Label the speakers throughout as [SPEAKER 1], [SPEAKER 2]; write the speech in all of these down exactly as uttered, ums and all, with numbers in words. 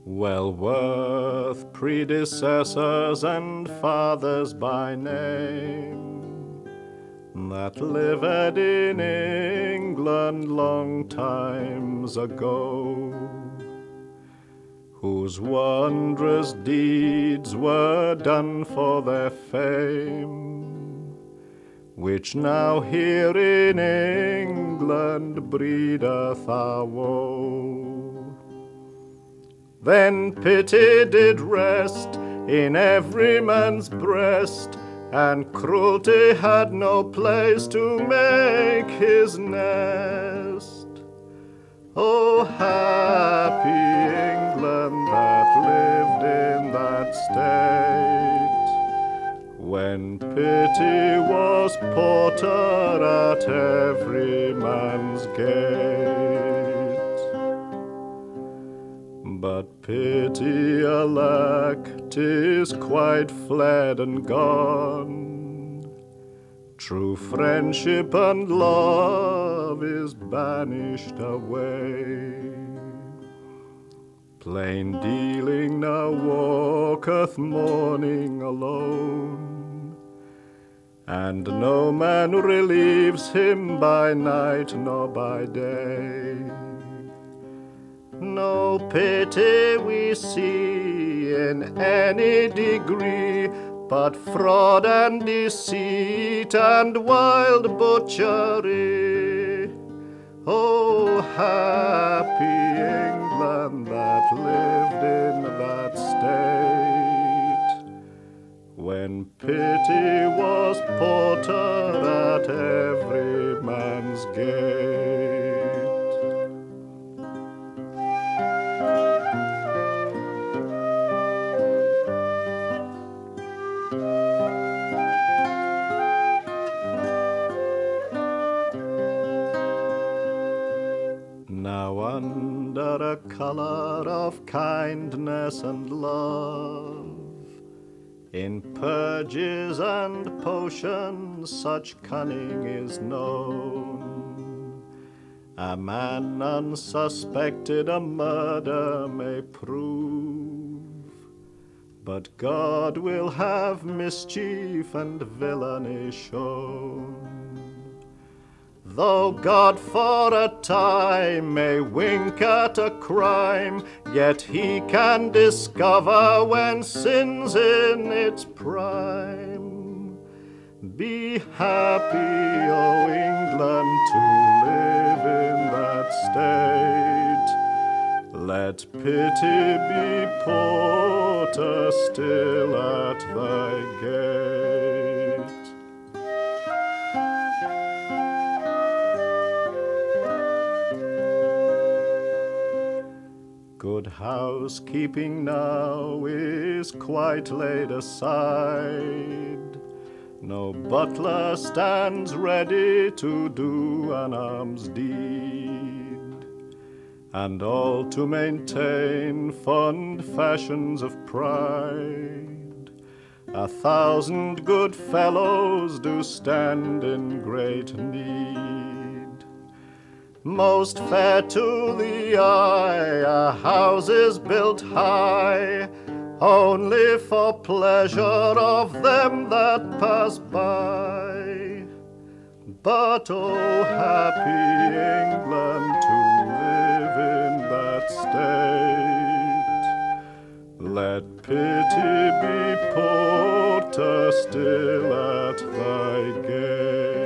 [SPEAKER 1] well worth predecessors and fathers by name, that lived in England long times ago, whose wondrous deeds were done for their fame, which now here in England breedeth our woe. Then pity did rest in every man's breast, and cruelty had no place to make his nest. Oh, happy England that lived in that state, when pity was porter at every man's gate. But pity, alack, 'tis quite fled and gone. True friendship and love is banished away. Plain dealing now walketh mourning alone, and no man relieves him by night nor by day. No pity we see in any degree, but fraud and deceit and wild butchery. Oh, happy England that lived in that state, when pity was porter at every man's gate. Now under a colour of kindness and love, in purges and potions such cunning is known, a man unsuspected a murder may prove, but God will have mischief and villainy shown. Though God for a time may wink at a crime, yet he can discover when sin's in its prime. Be happy, O England, to live in that state. Let pity be porter still at thy gate. Good housekeeping now is quite laid aside. No butler stands ready to do an alms deed, and all to maintain fond fashions of pride. A thousand good fellows do stand in great need. Most fair to the eye, a house is built high, only for pleasure of them that pass by. But oh, happy England to live in that state. Let pity be porter still at thy gate.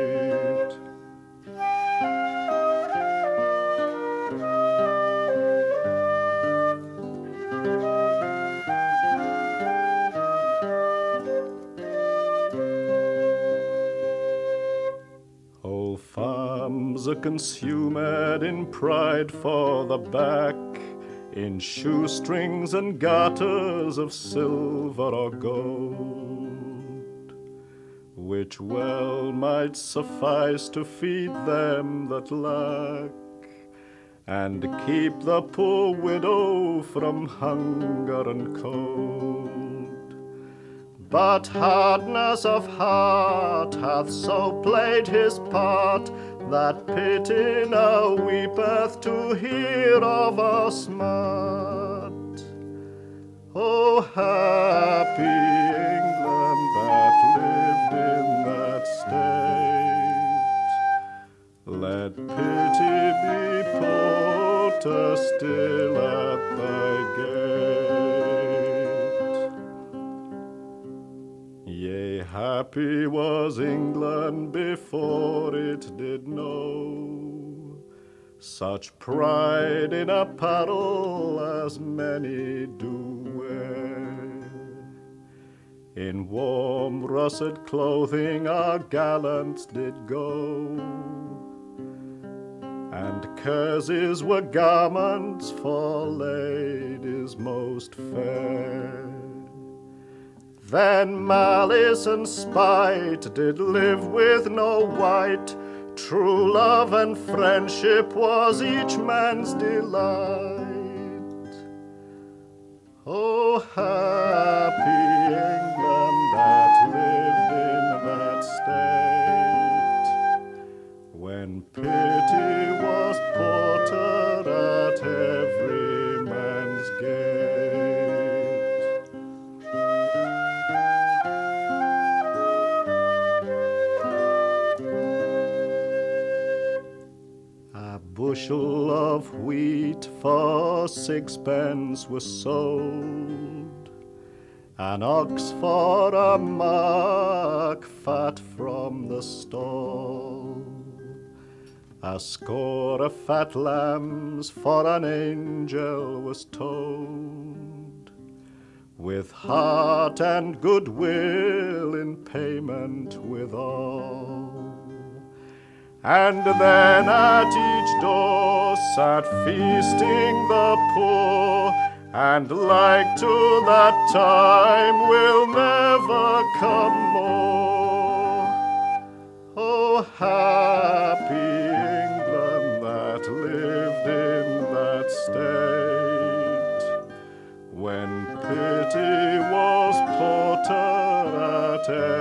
[SPEAKER 1] Farms are consumed in pride for the back, in shoestrings and garters of silver or gold, which well might suffice to feed them that lack, and keep the poor widow from hunger and cold. But hardness of heart hath so played his part, that pity now weepeth to hear of our smart. Oh, happy England that lived in that state, let pity be put still at thy gate. Yea, happy was England before it did know such pride in apparel as many do wear. In warm russet clothing our gallants did go, and kerseys were garments for ladies most fair. Then malice and spite did live with no wight, true love and friendship was each man's delight. Oh, happy England that lived in that state, when pity was porter at every man's gate. A bushel of wheat for sixpence was sold, an ox for a mark fat from the stall, a score of fat lambs for an angel was told, with heart and goodwill in payment withal. And then at each door sat feasting the poor, and like to that time will never come more. Oh, happy England that lived in that state, when pity was porter at